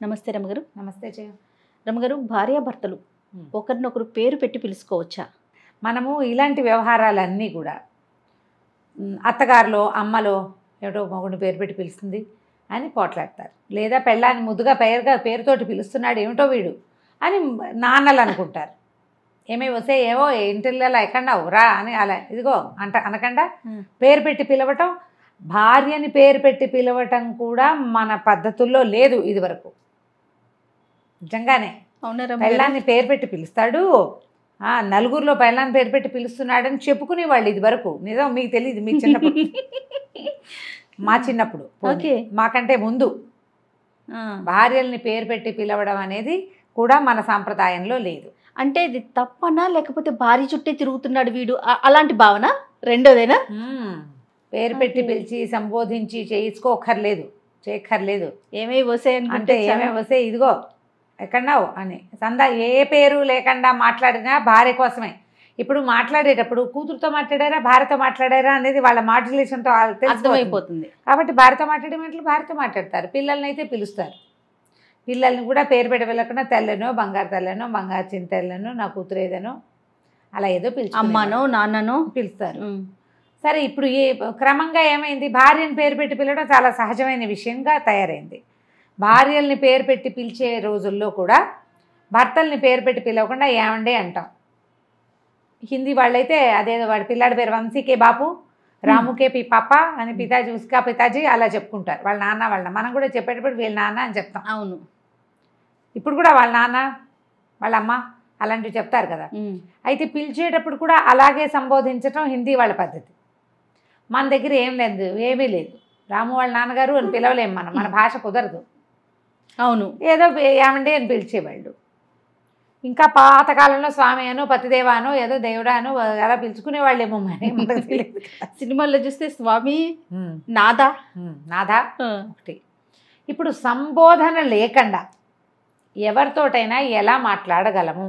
నమస్తే రమగారు. నమస్తే జయ. రమగారు, భార్యాభర్తలు ఒకరినొకరు పేరు పెట్టి పిలుచుకోవచ్చా? మనము ఇలాంటి వ్యవహారాలన్నీ కూడా అత్తగారులో అమ్మలో ఏటో మగుడిని పేరు పెట్టి పిలుస్తుంది అని పోట్లాడతారు. లేదా పెళ్ళాన్ని ముద్దుగా పేరుతోటి పిలుస్తున్నాడు ఏమిటో వీడు అని నాన్నలు అనుకుంటారు. ఏమే వస్తే ఏవో ఇంటిల్లో ఎక్కడా రా అని అలా ఇదిగో అనకుండా పేరు పెట్టి పిలవటం, భార్యని పేరు పెట్టి పిలవటం కూడా మన పద్ధతుల్లో లేదు ఇది వరకు. నిజంగానే పెళ్ళాన్ని పేరు పెట్టి పిలుస్తాడు, నలుగురిలో పెళ్ళాన్ని పేరు పెట్టి పిలుస్తున్నాడని చెప్పుకునేవాళ్ళు ఇది వరకు. నిజం, మీకు తెలియదు, మీకు చిన్నప్పుడు మా చిన్నప్పుడు మాకంటే ముందు భార్యల్ని పేరు పెట్టి పిలవడం అనేది కూడా మన సాంప్రదాయంలో లేదు. అంటే ఇది తప్పనా, లేకపోతే భార్య చుట్టే తిరుగుతున్నాడు వీడు అలాంటి భావన? రెండోదేనా? పేరు పెట్టి పిలిచి సంబోధించి చేయక్కర్లేదు. ఏమై వసే అంటే ఏమై వసే ఇదిగో ఎక్కడావు అని ఏ పేరు లేకుండా మాట్లాడినా భార్య కోసమే. ఇప్పుడు మాట్లాడేటప్పుడు కూతురుతో మాట్లాడారా భార్యతో మాట్లాడారా అనేది వాళ్ళ మాడ్యులేషన్తో అర్థమైపోతుంది. కాబట్టి భార్యతో మాట్లాడే మాటలు భార్యతో మాట్లాడతారు. పిల్లల్ని అయితే పిలుస్తారు. పిల్లల్ని కూడా పేరు పెట్టి వెళ్ళకుండా తెల్లనో, బంగారు తెల్లనో, బంగారు చింతెల్లనో, నా కూతురు ఏదనో అలా ఏదో పిలిచి అమ్మనో నాన్ననో పిలుస్తారు. సరే, ఇప్పుడు క్రమంగా ఏమైంది, భార్యని పేరు పెట్టి పిలవడం చాలా సహజమైన విషయంగా తయారైంది. భార్యల్ని పేరు పెట్టి పిలిచే రోజుల్లో కూడా భర్తల్ని పేరు పెట్టి పిలవకుండా ఏమండే అంటాం. హిందీ వాళ్ళైతే అదేదో వాడి పిల్లాడి పేరు వంశీకే బాపు, రాముకే పాప అని పితాజీ ఉస్కా పితాజీ అలా చెప్పుకుంటారు. వాళ్ళ నాన్న మనం కూడా చెప్పేటప్పుడు వీళ్ళ నాన్న అని చెప్తాం. అవును, ఇప్పుడు కూడా వాళ్ళ నాన్న వాళ్ళ అమ్మ అలాంటివి చెప్తారు కదా. అయితే పిలిచేటప్పుడు కూడా అలాగే సంబోధించటం హిందీ వాళ్ళ పద్ధతి. మన దగ్గర ఏమీ లేదు. రాము వాళ్ళ నాన్నగారు అని పిలవలేము మన భాష కుదరదు. అవును, ఏదో ఏమండి అని పిలిచేవాళ్ళు. ఇంకా పాతకాలంలో స్వామి అనో పతిదేవా అనో ఏదో దేవుడా అనో అలా పిలుచుకునేవాళ్ళేమో మరి మనకు తెలియదు. సినిమాల్లో చూస్తే స్వామి నాదా ఒకటి. ఇప్పుడు సంబోధన లేకుండా ఎవరితోటైనా ఎలా మాట్లాడగలము?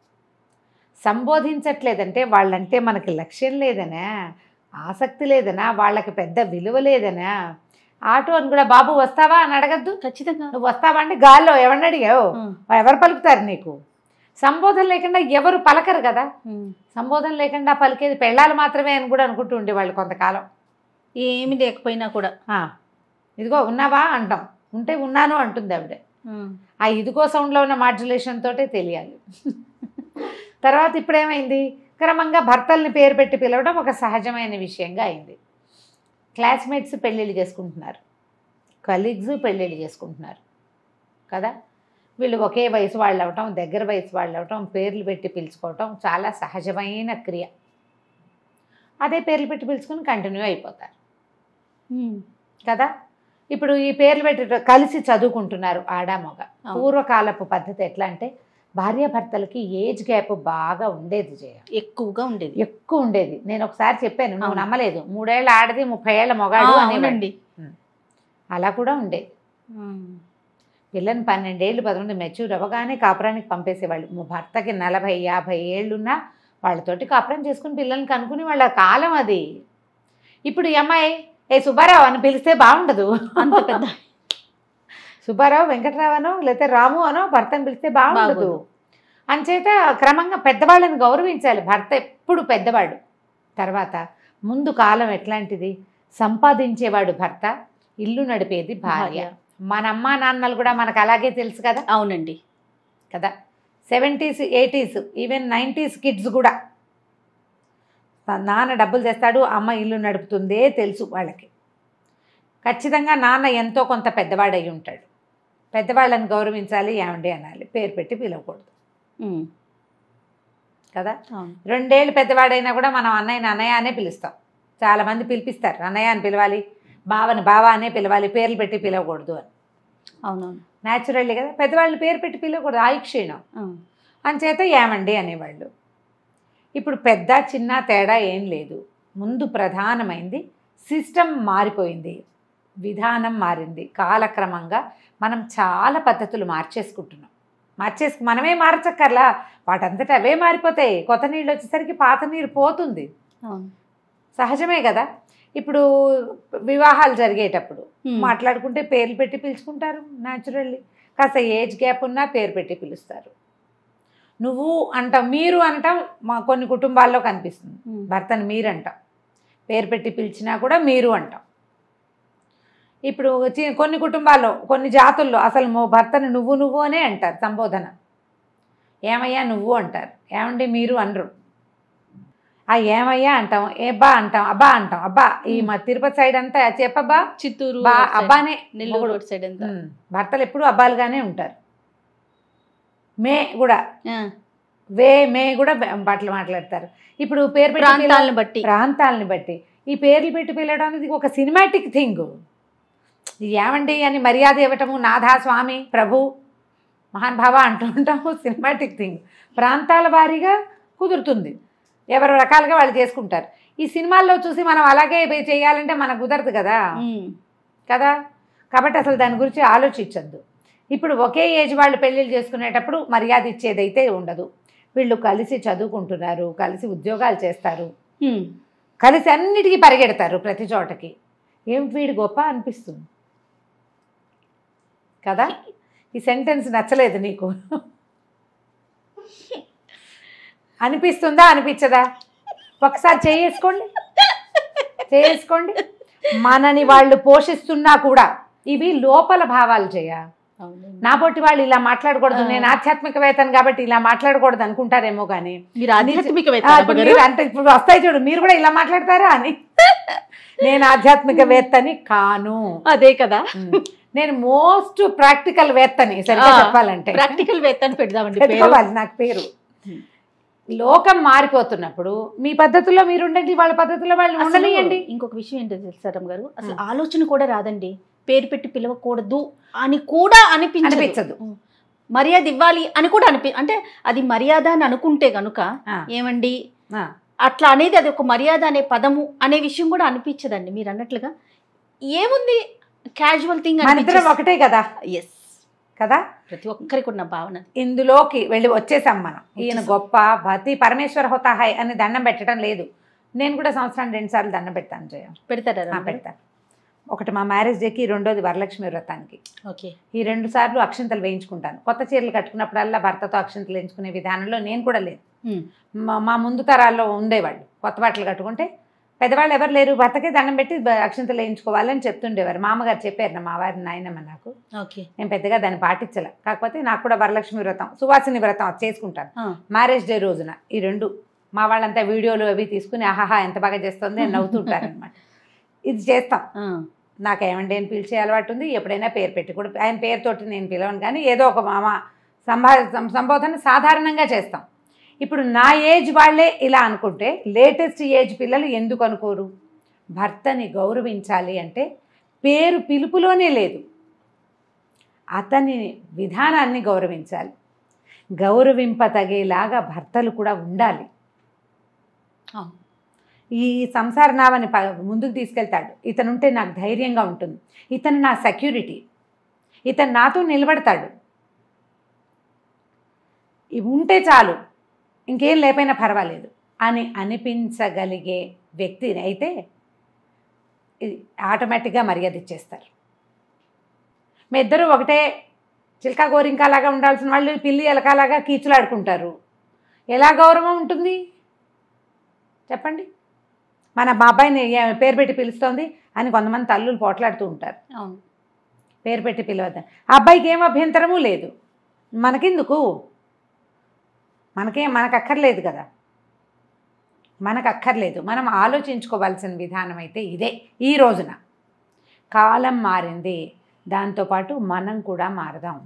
సంబోధించట్లేదంటే వాళ్ళంటే మనకి లక్ష్యం లేదనా, ఆసక్తి లేదనా, వాళ్ళకి పెద్ద విలువ లేదనా? ఆటో అని కూడా బాబు వస్తావా అని అడగద్దు. ఖచ్చితంగా నువ్వు వస్తావా అంటే గాల్లో ఎవరిని అడిగావు, ఎవరు పలుకుతారు నీకు? సంబోధన లేకుండా ఎవరు పలకరు కదా. సంబోధన లేకుండా పలికేది పెళ్ళాలు మాత్రమే అని కూడా అనుకుంటూ ఉండేవాళ్ళు కొంతకాలం. ఏమి లేకపోయినా కూడా ఇదిగో ఉన్నావా అంటాం, ఉంటే ఉన్నాను అంటుంది ఆవిడ. ఆ ఇదిగో సౌండ్లో ఉన్న మాడ్యులేషన్ తోటే తెలియాలి. తర్వాత ఇప్పుడేమైంది, క్రమంగా భర్తల్ని పేరు పెట్టి పిలవడం ఒక సహజమైన విషయంగా అయింది. క్లాస్మేట్స్ పెళ్ళిళ్ళు చేసుకుంటున్నారు, కలీగ్స్ పెళ్ళిళ్ళు చేసుకుంటున్నారు కదా. వీళ్ళు ఒకే వయసు వాళ్ళు అవ్వటం, దగ్గర వయసు వాళ్ళు అవ్వటం, పేర్లు పెట్టి పిలుచుకోవటం చాలా సహజమైన క్రియ. అదే పేర్లు పెట్టి పిలుచుకుని కంటిన్యూ అయిపోతారు కదా. ఇప్పుడు ఈ పేర్లు పెట్టి కలిసి చదువుకుంటున్నారు ఆడ మగ. పూర్వకాలపు పద్ధతి ఎట్లా అంటే భార్యాభర్తలకి ఏజ్ గ్యాప్ బాగా ఉండేది, ఎక్కువ ఉండేది. నేను ఒకసారి చెప్పాను, నువ్వు నమ్మలేదు. 3 ఏళ్ళ ఆడది 30 ఏళ్ళ మొగాడు అనేవండి. అలా కూడా ఉండేది. పిల్లని 12 ఏళ్ళు 11 మెచ్యూర్ అవ్వగానే కాపురానికి పంపేసేవాళ్ళు. భర్తకి 40-50 ఏళ్ళున్నా వాళ్ళతోటి కాపురం చేసుకుని పిల్లల్ని కనుక్కుని వాళ్ళ కాలం అది. ఇప్పుడు ఈ అమ్మాయి సుబ్బారావు అని పిలిస్తే బాగుండదు. అంత పెద్ద సుబ్బారావు వెంకటరావు అనో లేకపోతే రాము అనో భర్తను పిలిస్తే బాగుండదు. అంచేత క్రమంగా పెద్దవాళ్ళని గౌరవించాలి. భర్త ఎప్పుడు పెద్దవాడు. తర్వాత ముందు కాలం ఎట్లాంటిది, సంపాదించేవాడు భర్త, ఇల్లు నడిపేది భార్య. మన అమ్మా నాన్నలు కూడా మనకు అలాగే తెలుసు కదా. అవునండి కదా. 70s 80s even 90s kids కూడా నాన్న డబ్బులు తెస్తాడు, అమ్మ ఇల్లు నడుపుతుందే తెలుసు వాళ్ళకి. ఖచ్చితంగా నాన్న ఎంతో కొంత పెద్దవాడై ఉంటాడు. పెద్దవాళ్ళని గౌరవించాలి, ఏమండి అనాలి, పేరు పెట్టి పిలవకూడదు కదా. 2 ఏళ్ళు పెద్దవాడైనా కూడా మనం అన్నయ్య అనే పిలుస్తాం. చాలామంది పిలిపిస్తారు, అన్నయ్య అని పిలవాలి, బావని బావ అనే పిలవాలి, పేర్లు పెట్టి పిలవకూడదు అని. అవునవును, న్యాచురల్లీ కదా. పెద్దవాళ్ళని పేరు పెట్టి పిలవకూడదు, ఆయుక్షీణం. అంచేత ఏమండి అనేవాళ్ళు. ఇప్పుడు పెద్ద చిన్న తేడా ఏం లేదు. ముందు ప్రధానమైంది సిస్టమ్ మారిపోయింది, విధానం మారింది. కాలక్రమంగా మనం చాలా పద్ధతులు మార్చేసుకుంటున్నాం. మనమే మార్చక్కర్లా, వాటంతట అవే మారిపోతాయి. కొత్త నీళ్ళు వచ్చేసరికి పాత నీరు పోతుంది, సహజమే కదా. ఇప్పుడు వివాహాలు జరిగేటప్పుడు మాట్లాడుకుంటే పేర్లు పెట్టి పిలుచుకుంటారు న్యాచురల్లీ. కాస్త ఏజ్ గ్యాప్ ఉన్నా పేరు పెట్టి పిలుస్తారు. నువ్వు అంటాం, మీరు అంటాం మా కొన్ని కుటుంబాల్లో కనిపిస్తుంది. భర్తని మీరు అంటాం, పేరు పెట్టి పిలిచినా కూడా మీరు అంటాం. ఇప్పుడు కొన్ని కుటుంబాల్లో కొన్ని జాతుల్లో అసలు భర్తని నువ్వు అనే అంటారు సంబోధన. ఏమయ్యా నువ్వు అంటారు, ఏమండి మీరు అనరు. ఆ ఏమయ్యా అంటాం, ఏబ్బా అంటాం, అబ్బా అంటాం. అబ్బా ఈ మా తిరుపతి సైడ్ అంతా చెప్పబ్బా, చిత్తూరు బా అబ్బానే, నెల్లూరు సైడ్ అంతా భర్తలు ఎప్పుడు అబ్బాలుగానే ఉంటారు. మే కూడా మే కూడా బట్టలు మాట్లాడతారు. ఇప్పుడు పేరు పెట్టి ప్రాంతాలను బట్టి ఈ పేర్లు పెట్టి పిలవడం అనేది ఒక సినిమాటిక్ థింగ్. ఏమండి అని మర్యాద ఇవ్వటము, నాథా స్వామి ప్రభు మహానుభావ అంటూ ఉంటాము, సినిమాటిక్ థింగ్. ప్రాంతాల వారీగా కుదురుతుంది, ఎవరు రకాలుగా వాళ్ళు చేసుకుంటారు. ఈ సినిమాల్లో చూసి మనం అలాగే చేయాలంటే మనకు కుదరదు కదా. కాబట్టి అసలు దాని గురించి ఆలోచించద్దు. ఇప్పుడు ఒకే ఏజ్ వాళ్ళు పెళ్ళిళ్ళు చేసుకునేటప్పుడు మర్యాద ఇచ్చేదైతే ఉండదు. వీళ్ళు కలిసి చదువుకుంటున్నారు, కలిసి ఉద్యోగాలు చేస్తారు, కలిసి అన్నిటికీ పరిగెడతారు ప్రతి చోటకి. ఏమిటి వీడు గొప్ప అనిపిస్తుంది కదా. ఈ సెంటెన్స్ నచ్చలేదు నీకు? అనిపిస్తుందా అనిపించదా? ఒకసారి చేసుకోండి. మనని వాళ్ళు పోషిస్తున్నా కూడా ఇవి లోపల భావాలు నా పొట్టి వాళ్ళు ఇలా మాట్లాడకూడదు, నేను ఆధ్యాత్మికవేత్తను కాబట్టి ఇలా మాట్లాడకూడదు అనుకుంటారేమో. కానీ అంటే ఇప్పుడు వస్తాయి చూడు, మీరు కూడా ఇలా మాట్లాడతారా అని. నేను ఆధ్యాత్మికవేత్తని కాను, అదే కదా. నేను మోస్ట్ ప్రాక్టికల్ వేత్తని. సరిగ్గా చెప్పాలంటే ప్రాక్టికల్ వేత్తని పెడదామండి, నాకు పేరు. లోకం మారిపోతున్నప్పుడు మీ పద్ధతుల్లో మీరు ఉండండి, వాళ్ళ పద్ధతుల్లో వాళ్ళు ఉండనియండి. ఇంకొక విషయం ఏంటో తెలుసా రమ్మ గారు, అసలు ఆలోచన కూడా రాదండి. పేరు పెట్టి పిలవకూడదు అని కూడా అనిపించదు, మర్యాద ఇవ్వాలి అని కూడా అంటే అది మర్యాద అని అనుకుంటే గనుక ఏమండి అట్లా అనేది అది ఒక మర్యాద అనే పదము అనే విషయం కూడా అనిపించదండి. మీరు అన్నట్లుగా ఏముంది, క్యాజువల్ థింగ్, ఒకటే కదా. ఎస్ కదా, ప్రతి ఒక్కరికి ఉన్న భావన. ఇందులోకి వెళ్ళి వచ్చేసాం మనం. ఈయన గొప్ప భక్తి పరమేశ్వర హోతా హై అని దండం పెట్టడం లేదు. నేను కూడా సంవత్సరానికి 2 సార్లు దండం పెడతాను. పెడతారా? పెడతాను. ఒకటి మా మ్యారేజ్ డేకి, రెండోది వరలక్ష్మి వ్రతానికి. ఓకే. ఈ 2 సార్లు అక్షింతలు వేయించుకుంటాను. కొత్త చీరలు కట్టుకున్నప్పుడల్లా భర్తతో అక్షింతలు వేయించుకునే విధానంలో నేను కూడా లేదు. మా ముందు తరాల్లో ఉండేవాళ్ళు కొత్త బట్టలు కట్టుకుంటే పెద్దవాళ్ళు ఎవరు లేరు, భర్తకే దండం పెట్టి అక్షింతలు వేయించుకోవాలని చెప్తుండేవారు. మామగారు చెప్పారు నా మావారి నాయనమ్మ నాకు. నేను పెద్దగా దాన్ని పాటించలే. కాకపోతే నాకు కూడా వరలక్ష్మి వ్రతం, సువాసిని వ్రతం అది చేసుకుంటాను మ్యారేజ్ డే రోజున. ఈ 2 మా వాళ్ళంతా వీడియోలు అవి తీసుకుని ఆహాహా ఎంత బాగా చేస్తుంది అని నవ్వుతుంటారనమాట. ఇది చేస్తాం. నాకేమండి అని పిలిచే అలవాటు ఉంది. ఎప్పుడైనా పేరు పెట్టి కూడా, ఆయన పేరుతోటి నేను పిలవను, కానీ ఏదో ఒక సంబోధన సాధారణంగా చేస్తాం. ఇప్పుడు నా ఏజ్ వాళ్ళే ఇలా అనుకుంటే లేటెస్ట్ ఏజ్ పిల్లలు ఎందుకు అనుకోరు? భర్తని గౌరవించాలి అంటే పేరు పిలుపులోనే లేదు, అతని విధానాన్ని గౌరవించాలి. గౌరవింపతగేలాగా భర్తలు కూడా ఉండాలి. ఈ సంసార నావని ముందుకు తీసుకెళ్తాడు. ఇతనుంటే నాకు ధైర్యంగా ఉంటుంది, ఇతను నా సెక్యూరిటీ, ఇతను నాతో నిలబడతాడు, ఉంటే చాలు, ఇంకేం లేకపోయినా పర్వాలేదు అని అనిపించగలిగే వ్యక్తిని అయితే ఆటోమేటిక్గా మర్యాద ఇచ్చేస్తారు. మీ ఇద్దరు ఒకటే చిలక గోరింకాలాగా ఉండాల్సిన వాళ్ళు పిల్లి ఎలకాలాగా కీచులాడుకుంటారు. ఎలా గౌరవం ఉంటుంది చెప్పండి? మా అబ్బాయిని పేరు పెట్టి పిలుస్తోంది అని కొంతమంది తల్లులు పోట్లాడుతూ ఉంటారు. పేరు పెట్టి పిలవద్దని. ఆ అబ్బాయికి ఏం అభ్యంతరము లేదు, మనకెందుకు, మనకు అక్కర్లేదు కదా, మనకు అక్కర్లేదు. మనం ఆలోచించుకోవాల్సిన విధానం అయితే ఇదే. ఈ రోజున కాలం మారింది, దాంతోపాటు మనం కూడా మారదాం.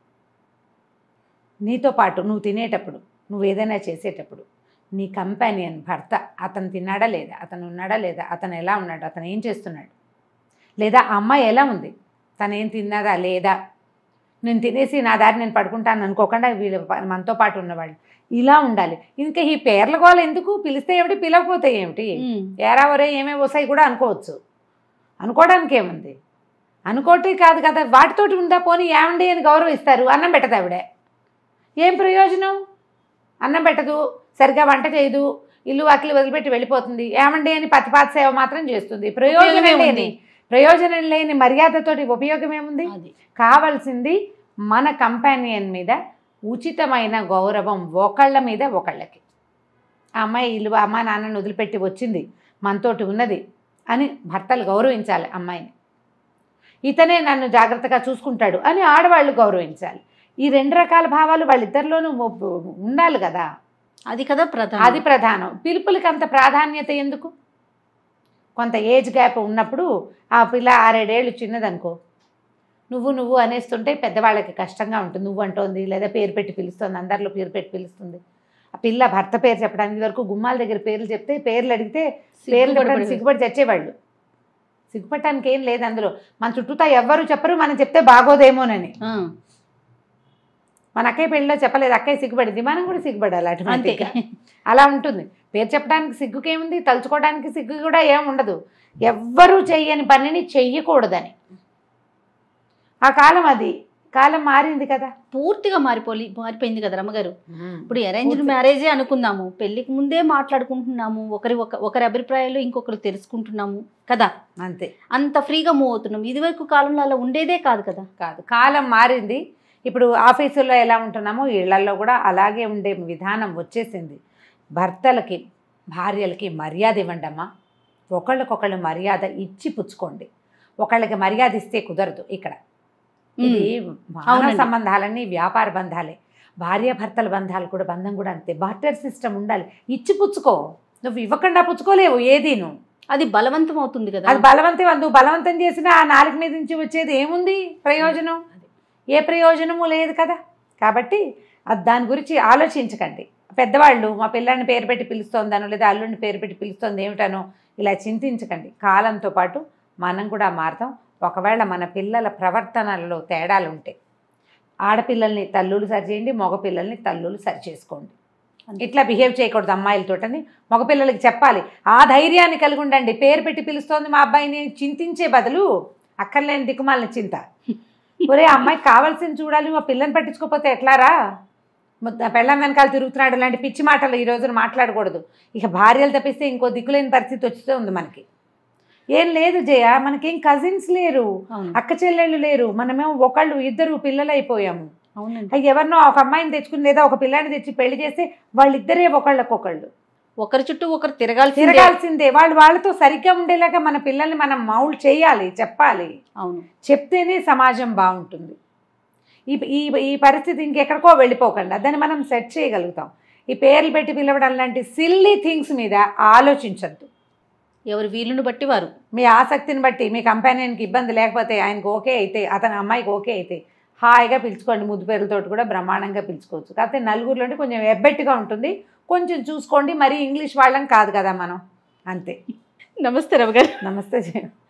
నీతో పాటు నువ్వు తినేటప్పుడు, నువ్వు ఏదైనా చేసేటప్పుడు నీ కంపానియన్ భర్త, అతను తిన్నాడా లేదా, అతను ఉన్నాడా లేదా, అతను ఎలా ఉన్నాడు, అతను ఏం చేస్తున్నాడు, లేదా ఆ అమ్మాయి ఎలా ఉంది, తను ఏం తిన్నదా లేదా, నేను తినేసి నా దారి నేను పడుకుంటాను అనుకోకుండా వీళ్ళు మనతో పాటు ఉన్నవాళ్ళు ఇలా ఉండాలి. ఇంకా ఈ పేర్ల గోల ఎందుకు? పిలిస్తే ఏమిటి, పిలవకపోతే ఏమిటి, ఏరా ఒరే ఏమే వస్తాయి కూడా అనుకోవచ్చు. అనుకోవడానికి ఏముంది, అనుకోవటే కాదు కదా, వాటితోటి ఉందా. పోనీ ఏమండి అని గౌరవిస్తారు. అన్నం పెట్టదు ఆవిడే, ఏం ప్రయోజనం? అన్నం పెట్టదు, సరిగ్గా వంట చేయదు, ఇల్లు వాకిలి వదిలిపెట్టి వెళ్ళిపోతుంది. ఏమండి అని పతిపాత సేవ మాత్రం చేస్తుంది. ప్రయోజనం లేని మర్యాదతోటి ఉపయోగం ఏముంది? కావాల్సింది మన కంపానియన్ మీద ఉచితమైన గౌరవం ఒకళ్ళ మీద ఒకళ్ళకి. ఆ అమ్మాయి ఇల్లు అమ్మ నాన్నని వదిలిపెట్టి వచ్చింది, మనతోటి ఉన్నది అని భర్తలు గౌరవించాలి అమ్మాయిని. ఇతనే నన్ను జాగ్రత్తగా చూసుకుంటాడు అని ఆడవాళ్ళు గౌరవించాలి. ఈ 2 రకాల భావాలు వాళ్ళిద్దరిలోనూ ఉండాలి కదా. అది కదా ప్రధానం. అది ప్రధానం. పిలుపులకి అంత ప్రాధాన్యత ఎందుకు? కొంత ఏజ్ గ్యాప్ ఉన్నప్పుడు ఆ పిల్ల 6-7 ఏళ్ళు చిన్నదనుకో, నువ్వు అనేస్తుంటే పెద్దవాళ్ళకి కష్టంగా ఉంటుంది. నువ్వు అంటోంది లేదా పేరు పెట్టి పిలుస్తుంది, అందరిలో పేరు పెట్టి పిలుస్తుంది. ఆ పిల్ల భర్త పేరు చెప్పడానికి వరకు గుమ్మాల దగ్గర పేర్లు చెప్తే పేర్లు అడిగితే పేర్లు చెప్పడానికి సిగ్గుపడి చచ్చేవాళ్ళు. సిగ్గుపడటానికి ఏం లేదు అందులో. మన చుట్టూతా ఎవ్వరు చెప్పరు, మనం చెప్తే బాగోదేమోనని. మన అక్కయ్య పెళ్ళిలో చెప్పలేదు, అక్కయ్య సిగ్గుపడింది, మనం కూడా సిగ్గుపడాలి ఆటోమేటిక్గా. అలా ఉంటుంది. పేరు చెప్పడానికి సిగ్గుకేముంది, తలుచుకోవడానికి సిగ్గు కూడా ఏం ఉండదు. ఎవ్వరూ చెయ్యని పనిని చెయ్యకూడదని. ఆ కాలం అది. కాలం మారింది కదా, పూర్తిగా మారిపోయింది కదా రమ్మగారు. ఇప్పుడు అరేంజ్డ్ మ్యారేజే అనుకుందాము, పెళ్లికి ముందే మాట్లాడుకుంటున్నాము, ఒకరి అభిప్రాయాలు ఇంకొకరు తెలుసుకుంటున్నాము కదా, అంతే. అంత ఫ్రీగా మూవ్ అవుతున్నాం. ఇదివరకు కాలంలో అలా ఉండేదే కాదు కదా. కాదు, కాలం మారింది. ఇప్పుడు ఆఫీసుల్లో ఎలా ఉంటున్నామో ఇళ్లల్లో కూడా అలాగే ఉండే విధానం వచ్చేసింది. భర్తలకి భార్యలకి మర్యాద ఇవ్వండి అమ్మా. ఒకళ్ళకొకళ్ళు మర్యాద ఇచ్చి పుచ్చుకోండి. ఒకళ్ళకి మర్యాద ఇస్తే కుదరదు ఇక్కడ. ఇది మానవ సంబంధాలన్నీ వ్యాపార బంధాలే. భార్యాభర్తల బంధాలు కూడా బంధం కూడా అంతే. బార్టర్ సిస్టమ్ ఉండాలి. ఇచ్చి పుచ్చుకో. నువ్వు ఇవ్వకుండా పుచ్చుకోలేవు ఏదీను. అది బలవంతం అవుతుంది కదా. అది బలవంతం. నువ్వు బలవంతం చేసినా ఆ నాలుగు మీద నుంచి వచ్చేది ఏముంది ప్రయోజనం? ఏ ప్రయోజనము లేదు కదా. కాబట్టి దాని గురించి ఆలోచించకండి. పెద్దవాళ్ళు మా పిల్లాన్ని పేరు పెట్టి పిలుస్తోందనో లేదా అల్లుడిని పేరు పెట్టి పిలుస్తోంది ఏమిటనో ఇలా చింతించకండి. కాలంతో పాటు మనం కూడా మారుతాం. ఒకవేళ మన పిల్లల ప్రవర్తనలలో తేడాలు ఉంటే ఆడపిల్లల్ని తల్లులు సరిచేయండి, మగపిల్లల్ని తల్లులు సరిచేసుకోండి. ఇట్లా బిహేవ్ చేయకూడదు అమ్మాయిలతోటని మగపిల్లలకి చెప్పాలి. ఆ ధైర్యాన్ని కలిగి ఉండండి. పేరు పెట్టి పిలుస్తోంది మా అబ్బాయిని చింతించే బదులు అక్కర్లేని దిక్కుమాలని చింత. ఒరే అమ్మాయికి కావాల్సింది చూడాలి, మా పిల్లని పట్టించుకోకపోతే ఎట్లారా, పెళ్ళం వెనకాల తిరుగుతున్నాడు, ఇలాంటి పిచ్చి మాటలు ఈ రోజున మాట్లాడకూడదు. ఇక భార్యలు తప్పిస్తే ఇంకో దిక్కులేని పరిస్థితి వచ్చే ఉంది మనకి. ఏం లేదు జయ, మనకేం కజిన్స్ లేరు, అక్క చెల్లెళ్ళు లేరు, మనమేమో ఒకళ్ళు ఇద్దరు పిల్లలు అయిపోయాము. ఎవరినో ఒక అమ్మాయిని తెచ్చుకుని లేదా ఒక పిల్లాన్ని తెచ్చి పెళ్లి చేస్తే వాళ్ళిద్దరే ఒకళ్ళకొకళ్ళు ఒకరి చుట్టూ ఒకరు తిరగాల్సిందే. వాళ్ళతో సరిగ్గా ఉండేలాగా మన పిల్లల్ని మనం మౌల్డ్ చేయాలి, చెప్పాలి. అవును, చెప్తేనే సమాజం బాగుంటుంది. ఈ పరిస్థితి ఇంకెక్కడికో వెళ్ళిపోకుండా దాన్ని మనం సెట్ చేయగలుగుతాం. ఈ పేర్లు పెట్టి పిలవడం లాంటి సిల్లీ థింగ్స్ మీద ఆలోచించద్దు. ఎవరి వీలుని బట్టి వారు, మీ ఆసక్తిని బట్టి, మీ కంపానియన్కి ఇబ్బంది లేకపోతే, ఆయనకు ఓకే అయితే, అతని అమ్మాయికి ఓకే అయితే హాయిగా పిలుచుకోండి. ముద్దు పేర్లతో కూడా బ్రహ్మాండంగా పిలుచుకోవచ్చు. కాకపోతే నలుగురిలో అంటే కొంచెం ఎబ్బెట్టుగా ఉంటుంది, కొంచెం చూసుకోండి. మరి ఇంగ్లీష్ వాళ్ళని కాదు కదా మనం, అంతే. నమస్తే రవి గారు. నమస్తే.